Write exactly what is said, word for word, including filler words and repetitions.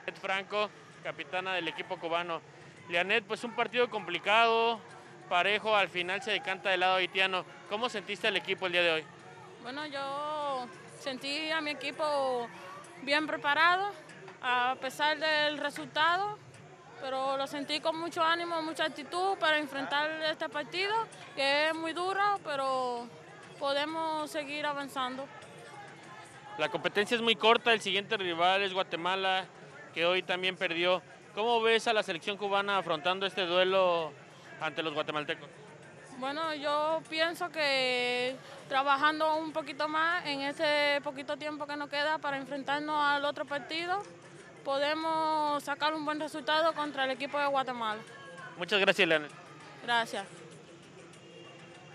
Franco, capitana del equipo cubano. Lianet, pues un partido complicado, parejo, al final se decanta del lado haitiano. ¿Cómo sentiste al equipo el día de hoy? Bueno, yo sentí a mi equipo bien preparado, a pesar del resultado, pero lo sentí con mucho ánimo, mucha actitud para enfrentar este partido, que es muy duro, pero podemos seguir avanzando. La competencia es muy corta, el siguiente rival es Guatemala, que hoy también perdió. ¿Cómo ves a la selección cubana afrontando este duelo ante los guatemaltecos? Bueno, yo pienso que trabajando un poquito más en ese poquito tiempo que nos queda para enfrentarnos al otro partido, podemos sacar un buen resultado contra el equipo de Guatemala. Muchas gracias, Lianet. Gracias.